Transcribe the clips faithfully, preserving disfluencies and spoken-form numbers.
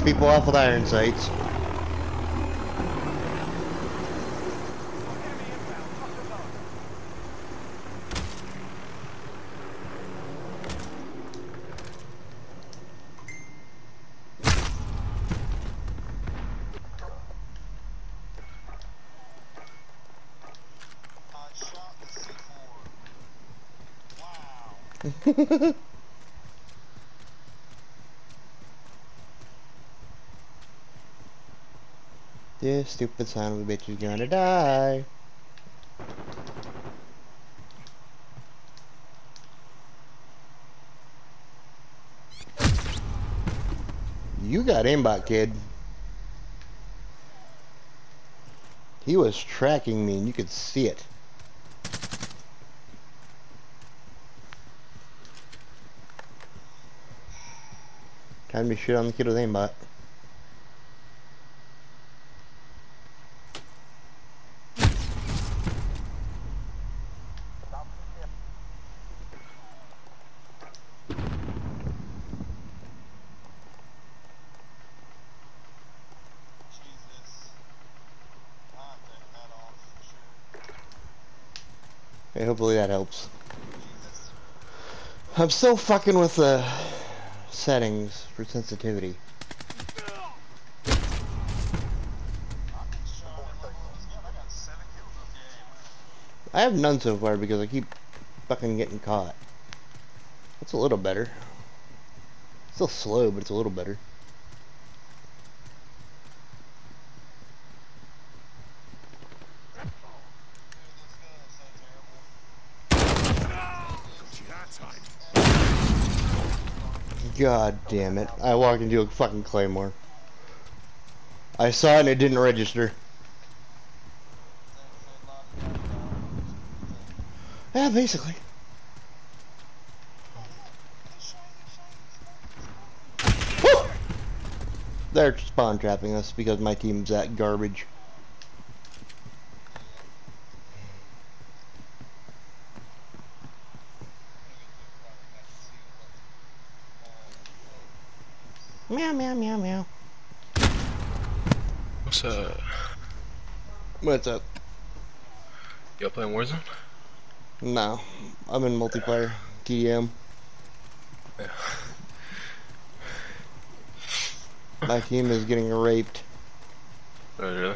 people off with iron sights. This stupid son of a bitch is gonna die. You got aimbot, kid. He was tracking me and you could see it. Time to shit on the kid with aimbot. Hey, hopefully that helps. I'm still fucking with the settings for sensitivity. I have none so far because I keep fucking getting caught. It's a little better. Still slow, but it's a little better. God damn it. I walked into a fucking claymore. I saw it and it didn't register. Yeah, basically. Woo! They're spawn trapping us because my team's that garbage. Meow, meow, meow, meow. What's up? What's up? Y'all playing Warzone? No, I'm in multiplayer. T D M. Yeah. My team is getting raped. Oh, really?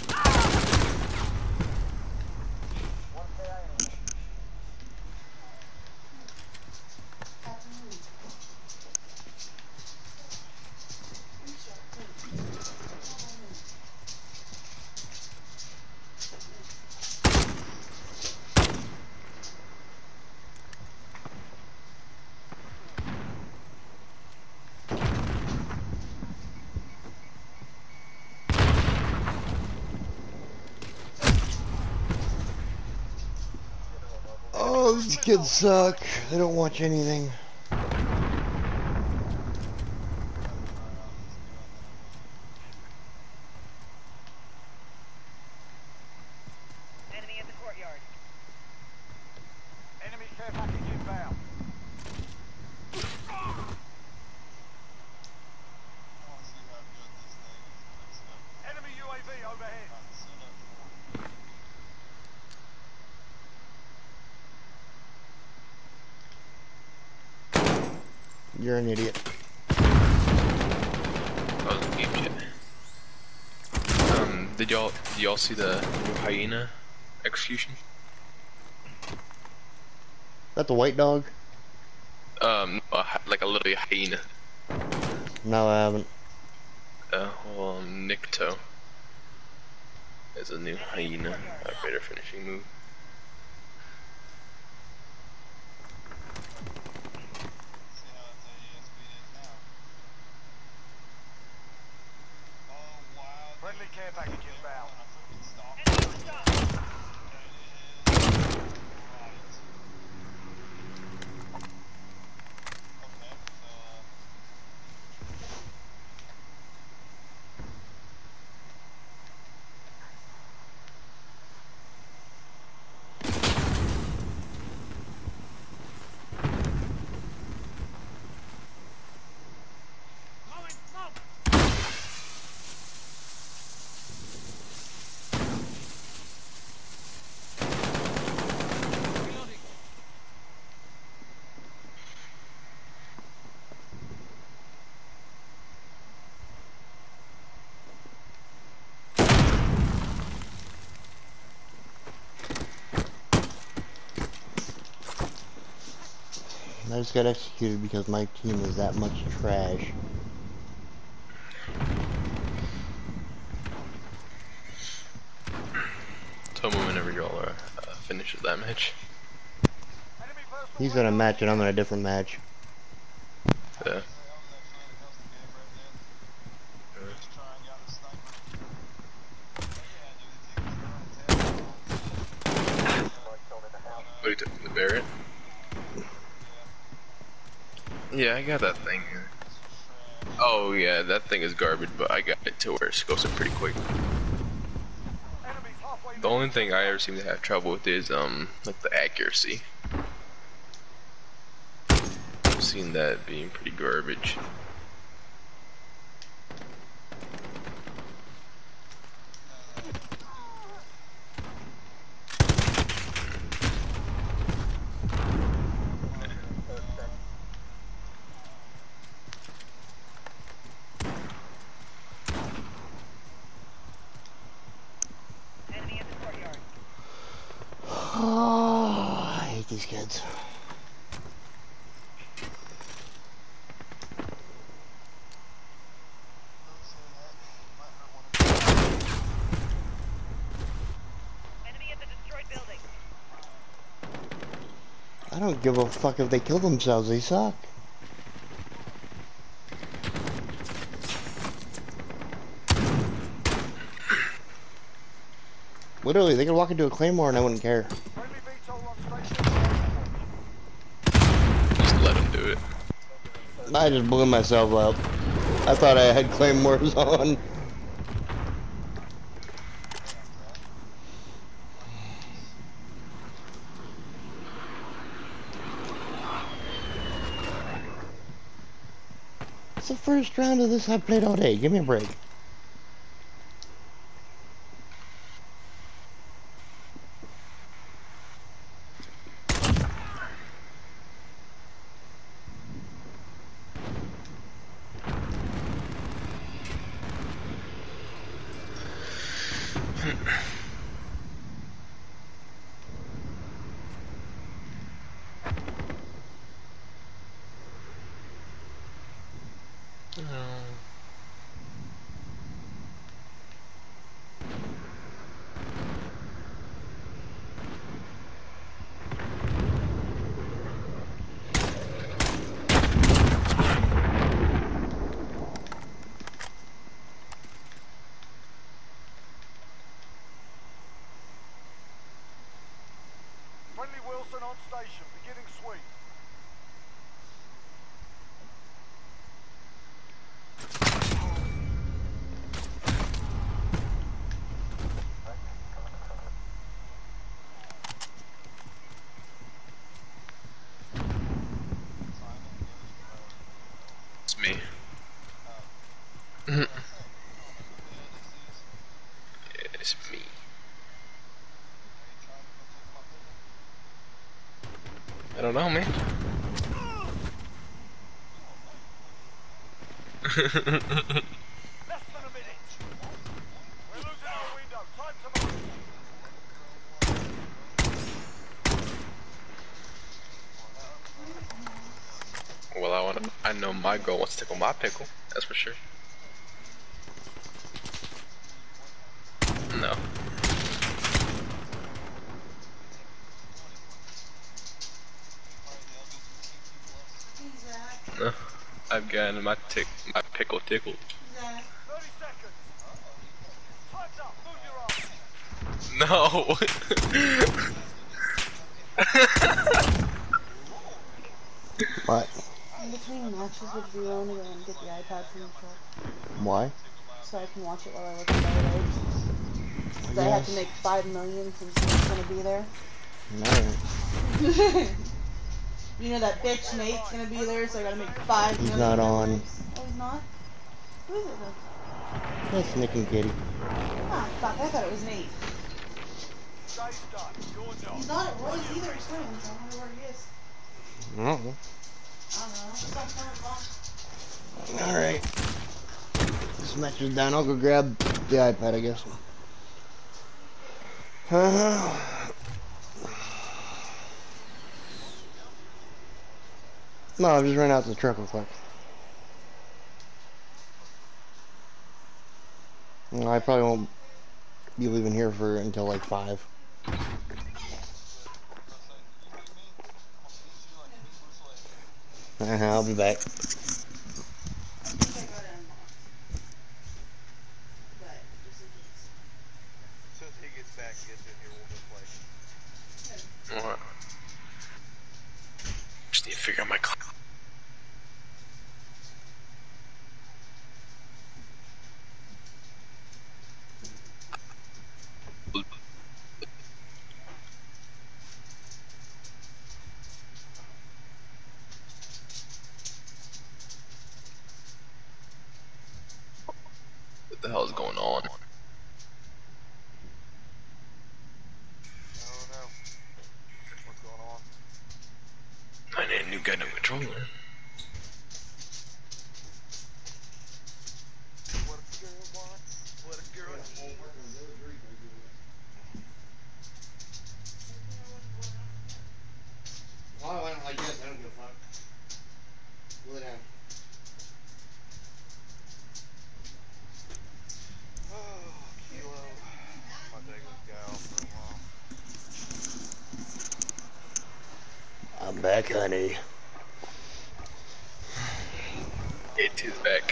Oh, these kids suck. They don't watch anything. Enemy in the courtyard. Enemy care package inbound. Enemy U A V overhead. You're an idiot. I was in game chat. Um, did y'all did y'all see the new hyena execution? That the white dog? Um, a hy- like a little hyena. No, I haven't. Uh, well, um, Nikto is a new hyena operator finishing move. Friendly care package inbound. Enemy shot. Blowing smoke. I just got executed because my team is that much trash. Tell me whenever y'all are uh, finished with that match. Enemy personal He's in a radar match and I'm in a different match. Yeah. What, he took the Barrett? Yeah, I got that thing. Oh yeah, that thing is garbage, but I got it to where it goes in pretty quick. Enemies halfway The there. only thing I ever seem to have trouble with is um like the accuracy. I've seen that being pretty garbage. Enemy in the courtyard. Oh, I hate these kids. Enemy at the destroyed building. I don't give a fuck if they kill themselves, they suck. Literally, they could walk into a claymore and I wouldn't care. Friendly V TOL on station. Just let him do it. I just blew myself up. I thought I had claymores on. It's the first round of this I've played all day. Give me a break. Friendly Wilson on station. Beginning sweep. It's me. It's me. I don't know, man. Less than a minute. We're losing our window. Time to move. Well, I want to. I know my girl wants to tickle my pickle. That's for sure. No. No. I've gotten my tick, my pickle tickled. thirty seconds. Time's up. Move your arms. No. What? In between matches with Zero and get the iPad from the truck Why? so I can watch it while I look at the highlights. Because I have to Yes. make five million since he's gonna be there. No. You know that bitch Nate's gonna be there, so I gotta make five He's million. not on. dollars. Oh, he's not? Who is it then? That's Nick and Kitty. Ah, fuck, I thought it was Nate. Day's done. You're not. He's not at Roy's either, he's home, so I wonder where he is. I don't know. I don't know. Stop telling Mom. Alright. This match is done. I'll go grab the iPad, I guess. Uh, No, I just ran out to the truck real quick. No, I probably won't be leaving here for until like five. Uh -huh, I'll be back. I think I got it unlocked. But just in case. As soon as he gets back, gets in here, we'll just play. Alright. Just need to figure out my clock. What the hell is going on? I don't know. What's going on? I need a new Gundam controller. What a girl wants, what a girl needs. Well, I went like this, I don't give a fuck. Lay down. Oh, Kilo. My day was gal for a while. I'm back, honey. It is back.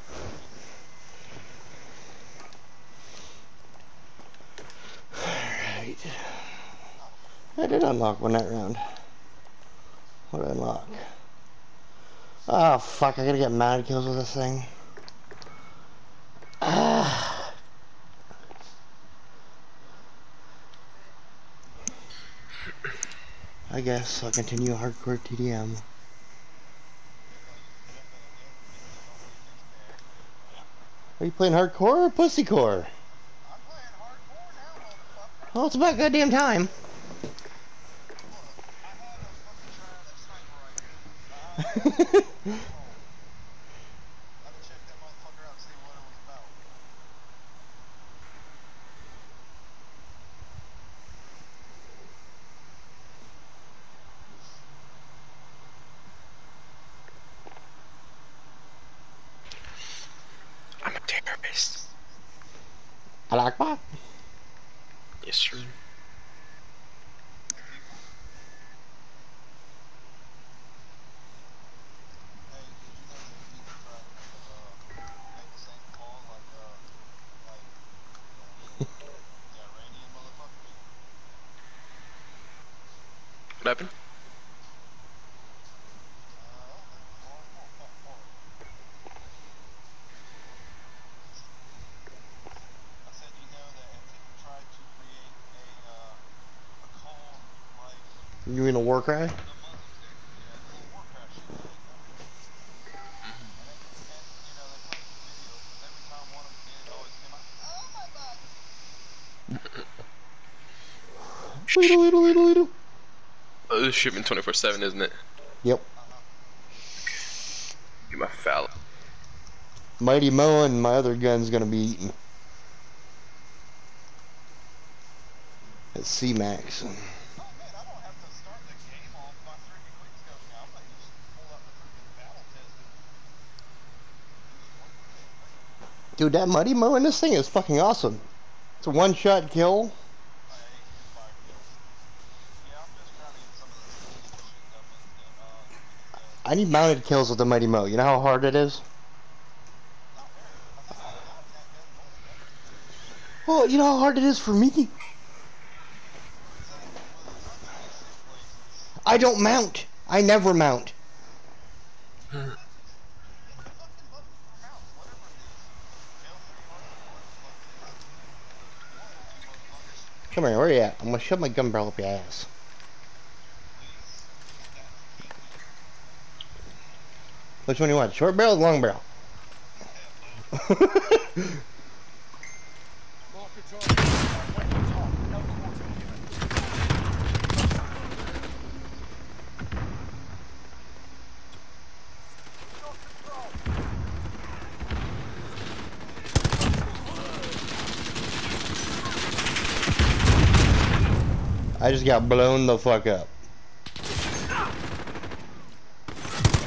Alright. I did unlock one that round. What did I unlock? Oh fuck, I gotta get mounted kills with this thing. Ah. I guess I'll continue hardcore T D M. Are you playing hardcore or pussycore? I'm playing hardcore now, motherfucker. Well, it's about goddamn time. I had a fucking try that sniper rifle. Uh, I'm I had to check that motherfucker out and see what it was about. I'm a terrorist. like that. Yes, sir. What happened? You mean a war cry? Weedle, weedle, weedle, weedle. Oh, this is shipment twenty-four seven, isn't it? Yep. Get my foul. Mighty Mo and my other gun's gonna be eaten. At C max. Dude, that Mighty Mo in this thing is fucking awesome. It's a one-shot kill. I need mounted kills with the Mighty Mo. You know how hard it is? Well, you know how hard it is for me? I don't mount. I never mount. Come here, where you at? I'm gonna shove my gun barrel up your ass. Which one do you want? Short barrel or long barrel? I just got blown the fuck up.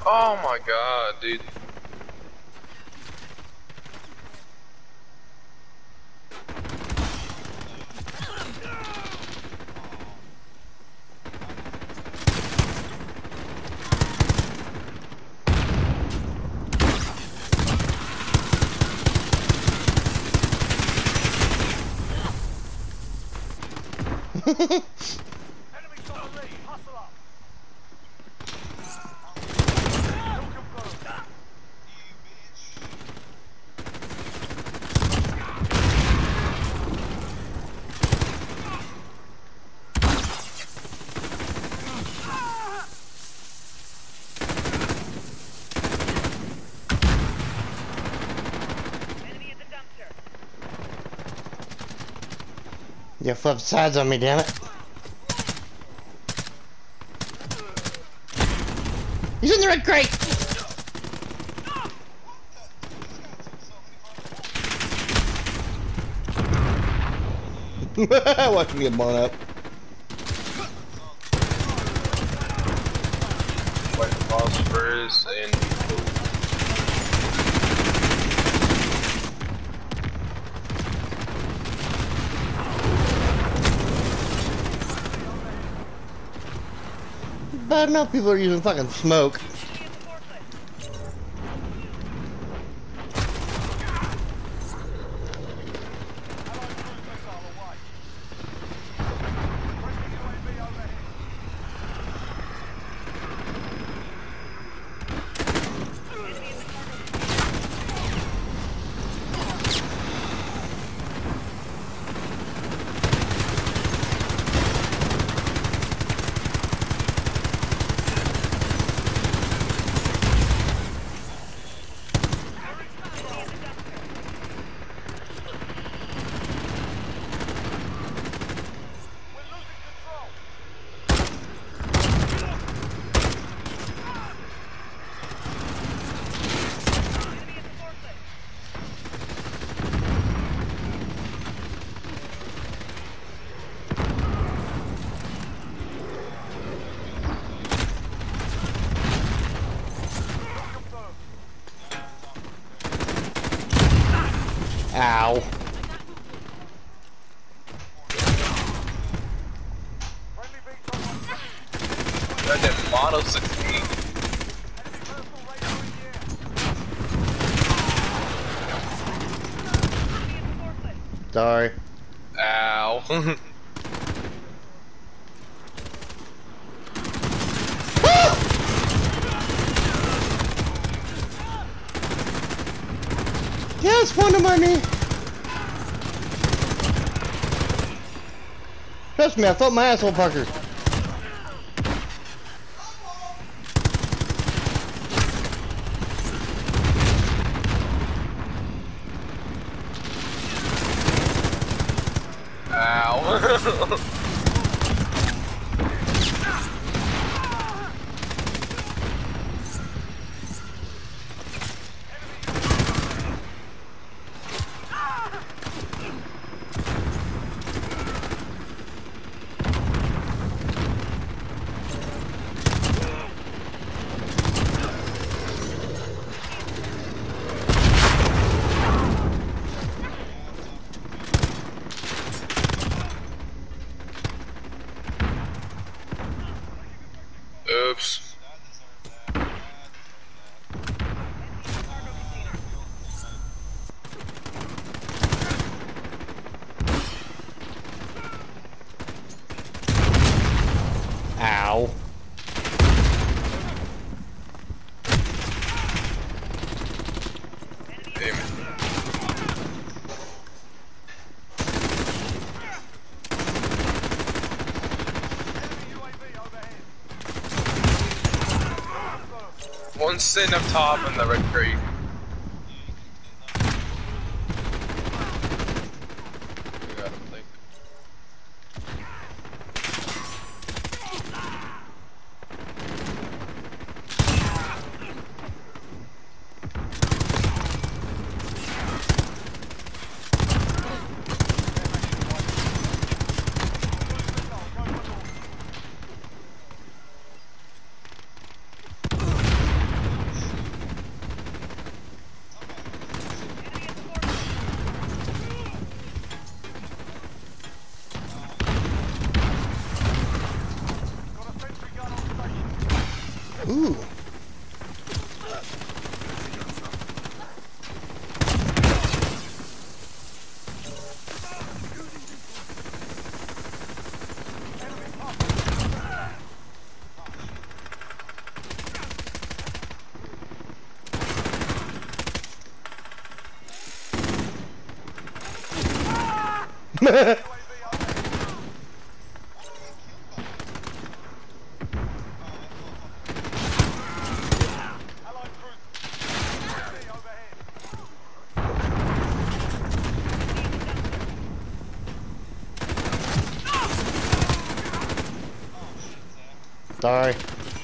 Oh my god, dude. Enemies on the lead. Hustle up. Kill confirmed. You flipped sides on me, damn it. He's in the red crate! Watch me get blown up. White phosphorus and Bad enough people are using fucking smoke. Ow. that damn Model sixteen. Sorry. Ow. Yes, one of my knee. Trust me, I felt my asshole pucker. Ow. Oops. Ow. Damn it. One sitting up top in the red crate. You got him, think. Ooh. Allied cruiser. U A V overhead. Sorry.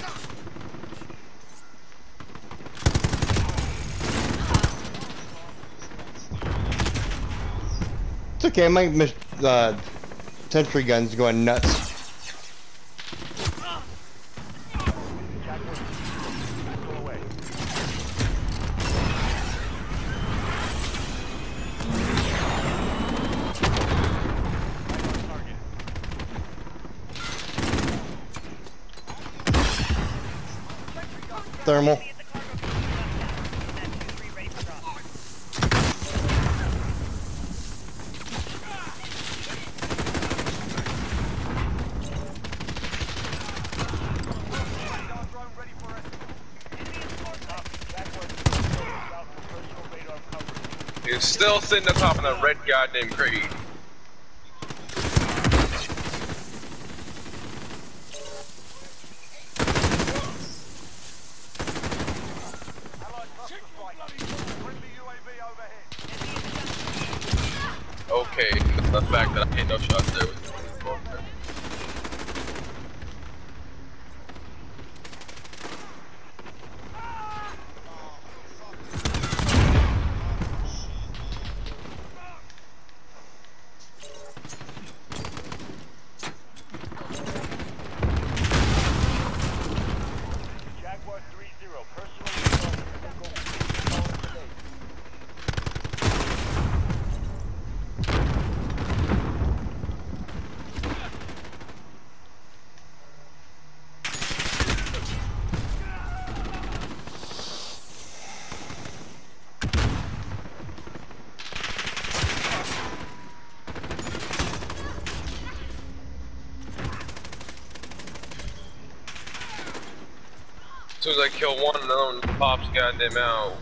It's okay, my mis- uh, sentry gun's going nuts. Go away. Target. Thermal. Radar drone ready for escort. Jaguar personal radar coverage. He's still sitting on top of that red goddamn crate. Allied cluster strike. Friendly U A V overhead. Okay, the fact that I hit no shots there was Jaguar three zero. Personal radar. Go. Go today. as soon as I kill one, another one pops goddamn out.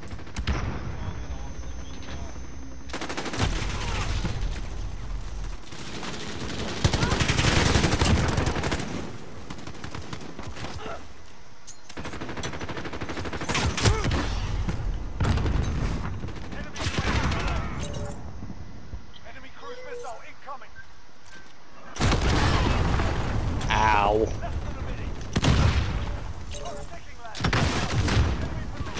Enemy cruise missile incoming. Ow. Less than a minute. Got a sticking ladder. Enemy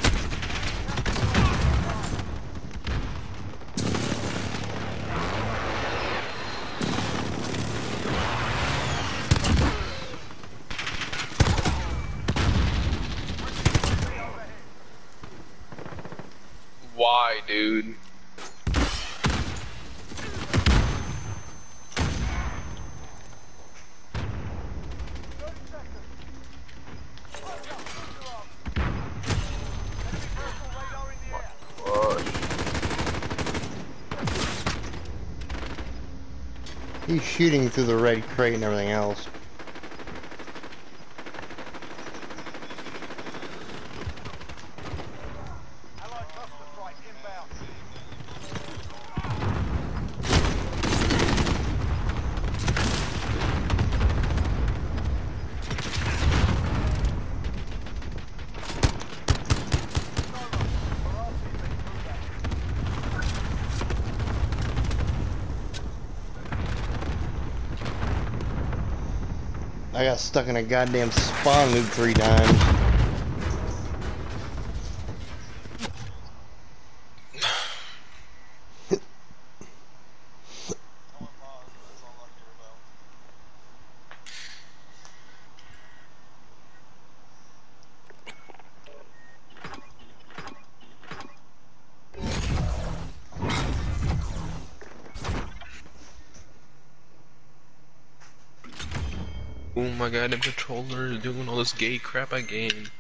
Why, dude? thirty seconds. Watch out, cruiser arms. Enemy personal radar in the air. Push. He's shooting through the red crate and everything else. Allied cluster strike inbound. I got stuck in a goddamn spawn loop three times. Oh my god, them controllers doing all this gay crap again.